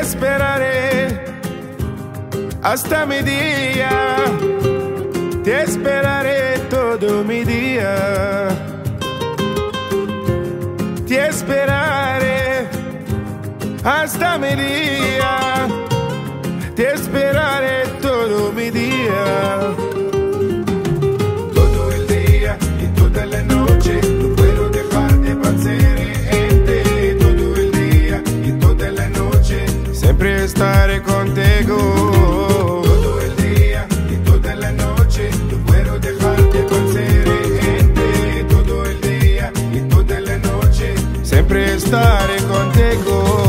esperaré hasta mi día, te esperaré todo mi día, te esperaré hasta mi día, te esperaré todo mi día. Todo el día y toda la noche no puedo dejar de pensar en ti. Todo el día y toda la noche siempre estaré contigo. Todo el día y toda la noche no puedo dejar de pensar en ti. Todo el día y toda la noche siempre estaré contigo.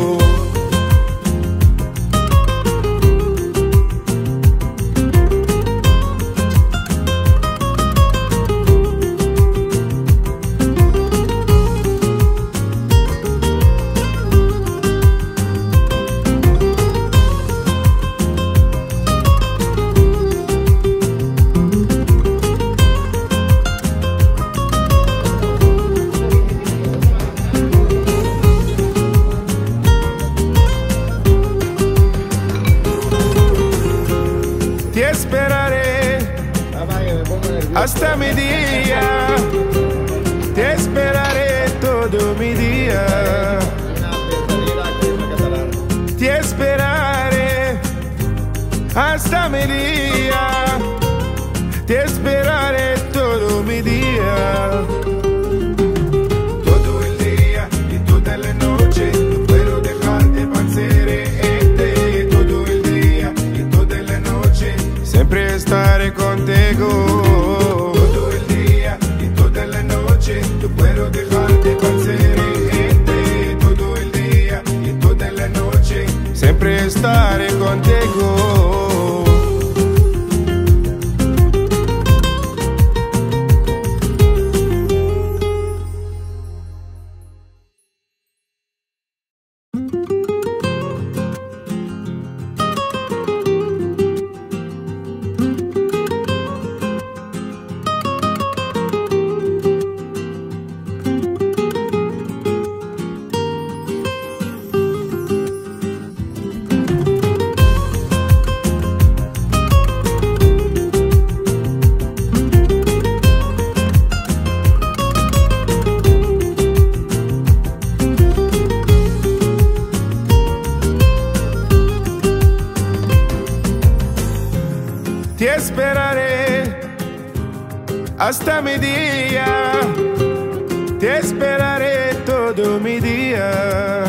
Te esperaré hasta mi día, te esperaré todo mi día, te esperaré hasta mi día, te esperaré todo mi día. Todo el día y toda la noche no puedo dejar de pensar en ti. Todo el día y toda la noche siempre estaré contigo. Todo el día y toda la noche no puedo dejar de pensar en ti. Todo el día y toda la noche siempre estaré contigo. Te esperaré hasta mi día, te esperaré todo mi día,